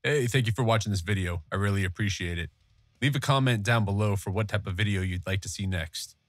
Hey, thank you for watching this video. I really appreciate it. Leave a comment down below for what type of video you'd like to see next.